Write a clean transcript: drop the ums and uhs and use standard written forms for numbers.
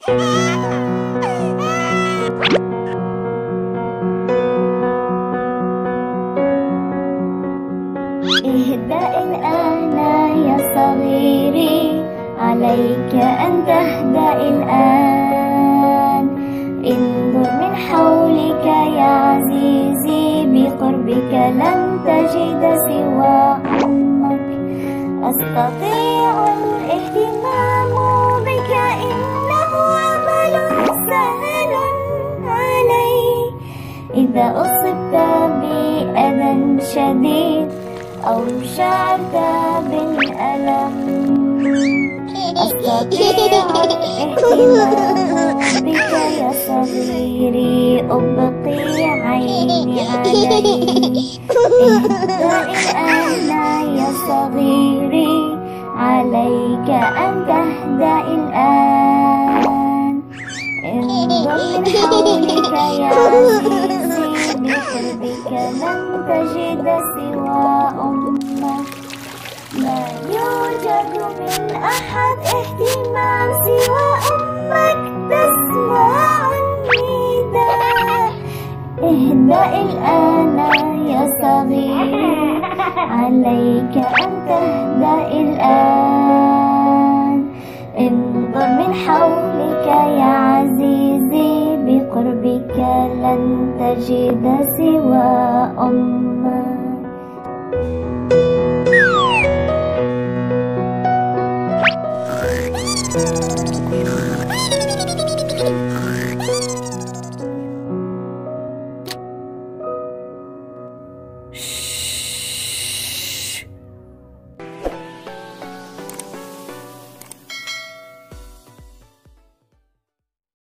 اهدأ الآن يا صغيري، عليك أن تهدأ الآن. انظر من حولك يا عزيزي، بقربك لن تجد سوى أمك. أستطيع الاهتمام بك، إنه عمل سهل علي. إذا أصبت بأذى شديد أو شعرت بالألم، أستطيع الاهتمام بك يا صغيري، أبقي عيني عليك. اهدأ الآن يا صغيري، عليك أن تهدأ الآن. انظر من حولك يا عزيزي، بقربك لن تجد سوى أمك. لا يوجد من أحد اهتمام سوى أمك، تسمع النداء. اهدأ الآن يا صغيري، عليك أن تهدأ الآن. انظر من حولك يا عزيزي، بقربك لن تجد سوى أمك.